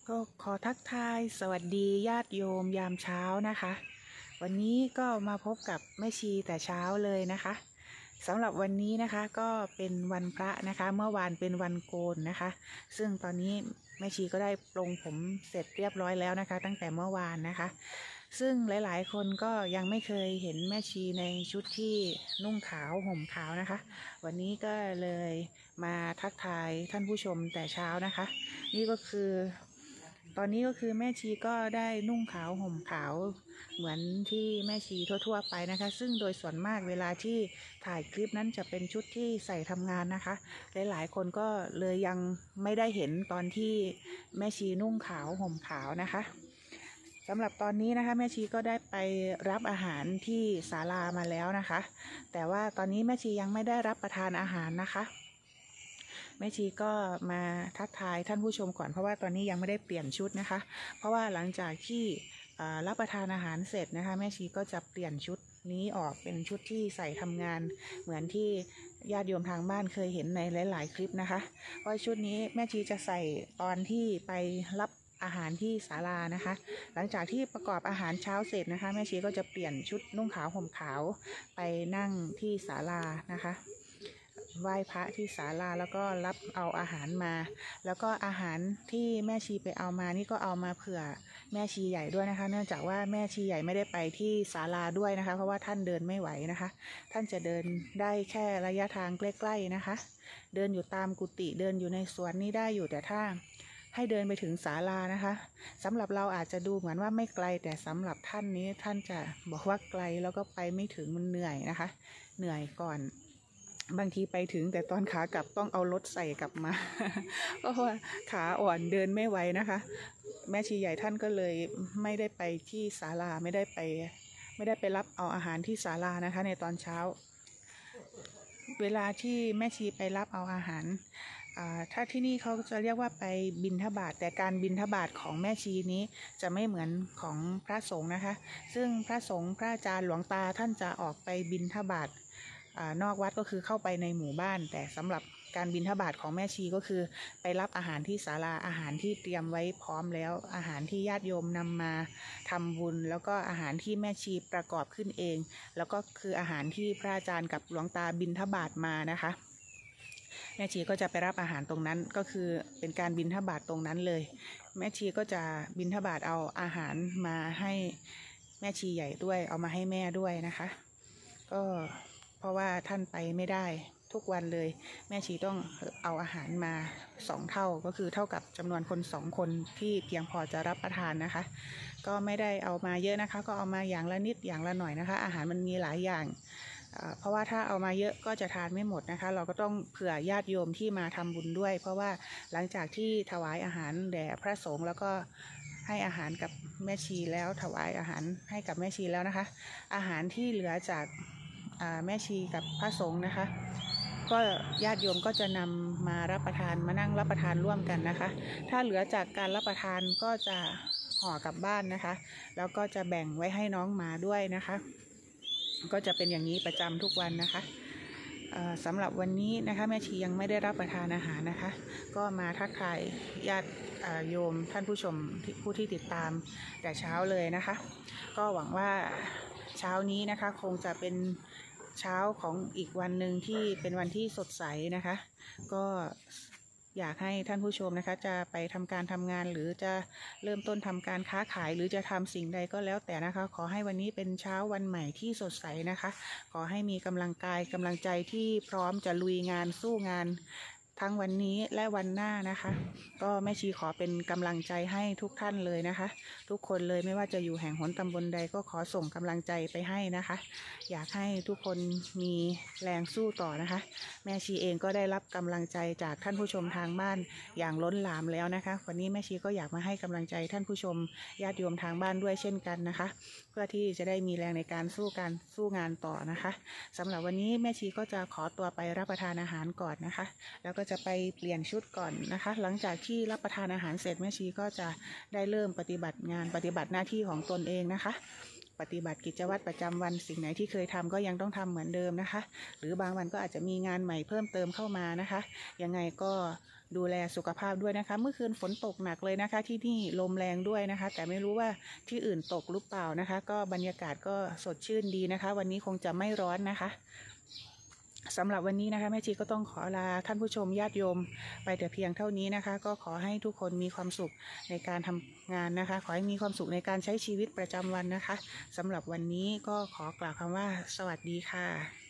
ก็ขอทักทายสวัสดีญาติโยมยามเช้านะคะ วันนี้ก็มาพบกับแม่ชีแต่เช้าเลยนะคะสำหรับวันนี้นะคะก็เป็นวันพระนะคะเมื่อวานเป็นวันโกนนะคะ ซึ่งตอนนี้แม่ชีก็ได้ปลงผมเสร็จเรียบร้อยแล้วนะคะ ตั้งแต่เมื่อวานนะคะ ซึ่งหลายๆคนก็ยังไม่เคยเห็นแม่ชีในชุดที่นุ่งขาวห่มขาวนะคะ วันนี้ก็เลยมาทักทายท่านผู้ชมแต่เช้านะคะ นี่ก็คือตอนนี้ก็คือแม่ชีก็ได้นุ่งขาวห่มขาวเหมือนที่แม่ชีทั่วๆไปนะคะ ซึ่งโดยส่วนมากเวลาที่ถ่ายคลิปนั้นจะเป็นชุดที่ใส่ทำงานนะคะหลายๆคนก็เลยยังไม่ได้เห็นตอนที่แม่ชีนุ่งขาวห่มขาวนะคะสำหรับตอนนี้นะคะแม่ชีก็ได้ไปรับอาหารที่ศาลามาแล้วนะคะ แต่ว่าตอนนี้แม่ชียังไม่ได้รับประทานอาหารนะคะแม่ชีก็มาทักทายท่านผู้ชมก่อนเพราะว่าตอนนี้ยังไม่ได้เปลี่ยนชุดนะคะ เพราะว่าหลังจากที่รับประทานอาหารเสร็จนะคะแม่ชีก็จะเปลี่ยนชุดนี้ออกเป็นชุดที่ใส่ทำงานเหมือนที่ญาติโยมทางบ้านเคยเห็นในหลายๆคลิปนะคะเพราะชุดนี้แม่ชีจะใส่ตอนที่ไปรับอาหารที่ศาลานะคะ หลังจากที่ประกอบอาหารเช้าเสร็จนะคะแม่ชีก็จะเปลี่ยนชุดนุ่งขาวห่มขาวไปนั่งที่ศาลานะคะไหว้พระที่ศาลาแล้วก็รับเอาอาหารมา แล้วก็อาหารที่แม่ชีไปเอามานี่ก็เอามาเผื่อแม่ชีใหญ่ด้วยนะคะ เนื่องจากว่าแม่ชีใหญ่ไม่ได้ไปที่ศาลาด้วยนะคะ เพราะว่าท่านเดินไม่ไหวนะคะ ท่านจะเดินได้แค่ระยะทางใกล้ๆนะคะ เดินอยู่ตามกุฏิเดินอยู่ในสวนนี่ได้อยู่แต่ถ้าให้เดินไปถึงศาลานะคะสำหรับเราอาจจะดูเหมือนว่าไม่ไกลแต่สำหรับท่านนี้ท่านจะบอกว่าไกลแล้วก็ไปไม่ถึงมันเหนื่อยนะคะ เหนื่อยก่อนบางทีไปถึงแต่ตอนขากลับต้องเอารถใส่กลับมา เพราะว่าขาอ่อนเดินไม่ไหวนะคะ แม่ชีใหญ่ท่านก็เลยไม่ได้ไปที่ศาลาไม่ได้ไปรับเอาอาหารที่ศาลานะคะ ในตอนเช้า เวลาที่แม่ชีไปรับเอาอาหารถ้าที่นี่เขาจะเรียกว่าไปบิณฑบาตแต่การบิณฑบาตของแม่ชีนี้จะไม่เหมือนของพระสงฆ์นะคะ ซึ่งพระสงฆ์พระอาจารย์หลวงตาท่านจะออกไปบิณฑบาตนอกวัดก็คือเข้าไปในหมู่บ้านแต่สำหรับการบิณฑบาตของแม่ชีก็คือไปรับอาหารที่ศาลาอาหารที่เตรียมไว้พร้อมแล้วอาหารที่ญาติโยมนำมาทำบุญแล้วก็อาหารที่แม่ชีประกอบขึ้นเองแล้วก็คืออาหารที่พระอาจารย์กับหลวงตาบิณฑบาตมานะคะแม่ชีก็จะไปรับอาหารตรงนั้นก็คือเป็นการบิณฑบาตตรงนั้นเลยแม่ชีก็จะบิณฑบาตเอาอาหารมาให้แม่ชีใหญ่ด้วยเอามาให้แม่ด้วยนะคะก็เพราะว่าท่านไปไม่ได้ทุกวันเลยแม่ชีต้องเอาอาหารมา2 เท่าก็คือเท่ากับจำนวนคน2 คนที่เพียงพอจะรับประทานนะคะก็ไม่ได้เอามาเยอะนะคะก็เอามาอย่างละนิดอย่างละหน่อยนะคะอาหารมันมีหลายอย่างเพราะว่าถ้าเอามาเยอะก็จะทานไม่หมดนะคะเราก็ต้องเผื่อญาติโยมที่มาทำบุญด้วยเพราะว่าหลังจากที่ถวายอาหารแด่พระสงฆ์แล้วก็ให้อาหารกับแม่ชีแล้วถวายอาหารให้กับแม่ชีแล้วนะคะอาหารที่เหลือจากแม่ชีกับพระสงฆ์นะคะก็ญาติโยมก็จะนำมารับประทานมานั่งรับประทานร่วมกันนะคะถ้าเหลือจากการรับประทานก็จะห่อกลับบ้านนะคะแล้วก็จะแบ่งไว้ให้น้องหมาด้วยนะคะก็จะเป็นอย่างนี้ประจำทุกวันนะคะสำหรับวันนี้นะคะแม่ชียังไม่ได้รับประทานอาหารนะคะก็มาทักทายญาติโยมท่านผู้ชมผู้ที่ติดตามแต่เช้าเลยนะคะก็หวังว่าเช้านี้นะคะคงจะเป็นเช้าของอีกวันหนึ่งที่เป็นวันที่สดใสนะคะก็อยากให้ท่านผู้ชมนะคะจะไปทำการทำงานหรือจะเริ่มต้นทำการค้าขายหรือจะทำสิ่งใดก็แล้วแต่นะคะขอให้วันนี้เป็นเช้าวันใหม่ที่สดใสนะคะขอให้มีกำลังกายกำลังใจที่พร้อมจะลุยงานสู้งานทั้งวันนี้และวันหน้านะคะก็แม่ชีขอเป็นกำลังใจให้ทุกท่านเลยนะคะทุกคนเลยไม่ว่าจะอยู่แห่งหนตำบลใดก็ขอส่งกำลังใจไปให้นะคะอยากให้ทุกคนมีแรงสู้ต่อนะคะแม่ชีเองก็ได้รับกำลังใจจากท่านผู้ชมทางบ้านอย่างล้นหลามแล้วนะคะวันนี้แม่ชีก็อยากมาให้กำลังใจท่านผู้ชมญาติโยมทางบ้านด้วยเช่นกันนะคะเพื่อที่จะได้มีแรงในการสู้งานต่อนะคะสำหรับวันนี้แม่ชีก็จะขอตัวไปรับประทานอาหารก่อนนะคะแล้วก็จะไปเปลี่ยนชุดก่อนนะคะหลังจากที่รับประทานอาหารเสร็จแม่ชีก็จะได้เริ่มปฏิบัติงานปฏิบัติหน้าที่ของตนเองนะคะปฏิบัติกิจวัตรประจำวันสิ่งไหนที่เคยทำก็ยังต้องทำเหมือนเดิมนะคะหรือบางวันก็อาจจะมีงานใหม่เพิ่มเติมเข้ามานะคะยังไงก็ดูแลสุขภาพด้วยนะคะ เมื่อคืนฝนตกหนักเลยนะคะ ที่นี่ลมแรงด้วยนะคะ แต่ไม่รู้ว่าที่อื่นตกหรือเปล่านะคะ ก็บรรยากาศก็สดชื่นดีนะคะ วันนี้คงจะไม่ร้อนนะคะสำหรับวันนี้นะคะแม่ชีก็ต้องขอลาท่านผู้ชมญาติโยมไปแต่เพียงเท่านี้นะคะ ก็ขอให้ทุกคนมีความสุขในการทำงานนะคะ ขอให้มีความสุขในการใช้ชีวิตประจำวันนะคะสำหรับวันนี้ก็ขอกล่าวคำว่าสวัสดีค่ะ